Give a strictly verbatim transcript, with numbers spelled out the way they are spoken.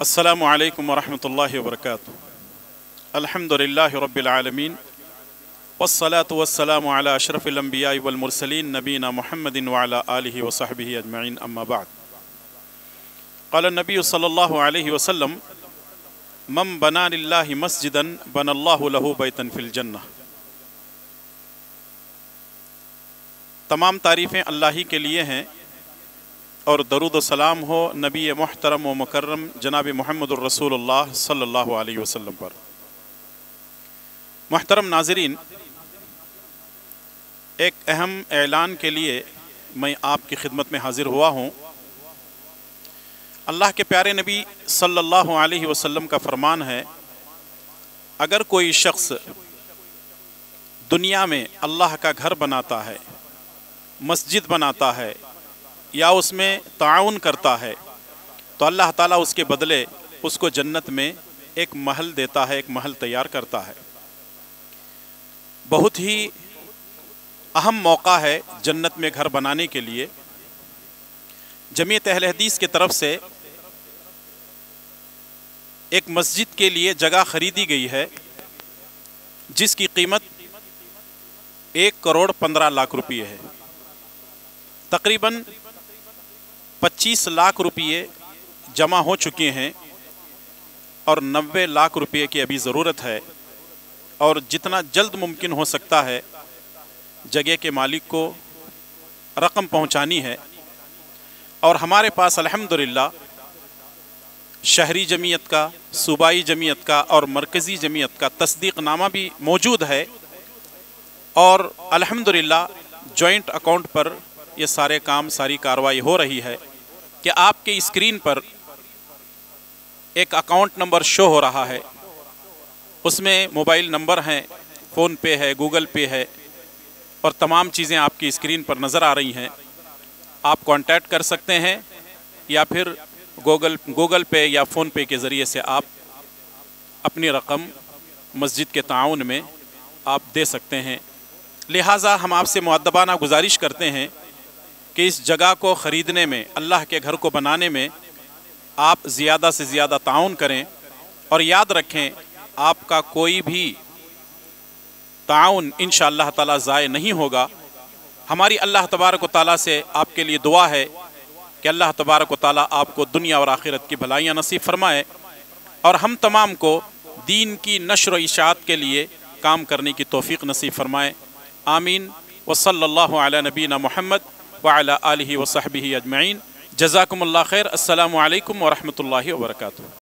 السلام علیکم ورحمۃ اللہ وبرکاتہ۔ الحمدللہ رب العالمین والصلاة والسلام علی اشرف الانبیاء والمرسلین نبینا محمد وعلی آلہ وصحبہ اجمعین، اما بعد۔ قال النبی صلی اللہ علیہ وسلم من بنا للہ مسجدا بنى اللہ لہ بیتا فی الجنہ۔ تمام تعریفیں اللہ ہی کے لیے ہیں اور درود و سلام ہو نبی محترم و مکرم جناب محمد الرسول اللہ صلی اللہ علیہ وسلم پر۔ محترم ناظرین، ایک اہم اعلان کے لیے میں آپ کی خدمت میں حاضر ہوا ہوں۔ اللہ کے پیارے نبی صلی اللہ علیہ وسلم کا فرمان ہے، اگر کوئی شخص دنیا میں اللہ کا گھر بناتا ہے، مسجد بناتا ہے یا اس میں تعاون کرتا ہے تو اللہ تعالیٰ اس کے بدلے اس کو جنت میں ایک محل دیتا ہے، ایک محل تیار کرتا ہے۔ بہت ہی اہم موقع ہے جنت میں گھر بنانے کے لیے۔ جمعیت اہل حدیث کی طرف سے ایک مسجد کے لیے جگہ خریدی گئی ہے جس کی قیمت ایک کروڑ پندرہ لاکھ روپے ہے۔ تقریباً پچیس لاکھ روپے جمع ہو چکے ہیں اور نوے لاکھ روپے کی ابھی ضرورت ہے، اور جتنا جلد ممکن ہو سکتا ہے جگہ کے مالک کو رقم پہنچانی ہے۔ اور ہمارے پاس الحمدللہ شہری جمعیت کا، صوبائی جمعیت کا اور مرکزی جمعیت کا تصدیق نامہ بھی موجود ہے، اور الحمدللہ جوائنٹ اکاؤنٹ پر یہ سارے کام، ساری کارروائی ہو رہی ہے کہ آپ کے اسکرین پر ایک اکاؤنٹ نمبر شو ہو رہا ہے، اس میں موبائل نمبر ہیں، فون پے ہے، گوگل پے ہے، اور تمام چیزیں آپ کی اسکرین پر نظر آ رہی ہیں۔ آپ کانٹیکٹ کر سکتے ہیں یا پھر گوگل گوگل پے یا فون پے کے ذریعے سے آپ اپنی رقم مسجد کے تعاون میں آپ دے سکتے ہیں۔ لہٰذا ہم آپ سے مؤدبانہ گزارش کرتے ہیں کہ اس جگہ کو خریدنے میں، اللہ کے گھر کو بنانے میں آپ زیادہ سے زیادہ تعاون کریں، اور یاد رکھیں آپ کا کوئی بھی تعاون انشاءاللہ تعالی ضائع نہیں ہوگا۔ ہماری اللہ تبارک و تعالیٰ سے آپ کے لیے دعا ہے کہ اللہ تبارک و تعالیٰ آپ کو دنیا اور آخرت کی بھلائیاں نصیب فرمائے، اور ہم تمام کو دین کی نشر و اشاعت کے لیے کام کرنے کی توفیق نصیب فرمائے۔ آمین۔ وصلی اللہ علی نبینا محمد وعلی آلہ وصحبہ اجمعین۔ جزاکم اللہ خیر۔ السلام علیکم ورحمۃ اللہ وبرکاتہ۔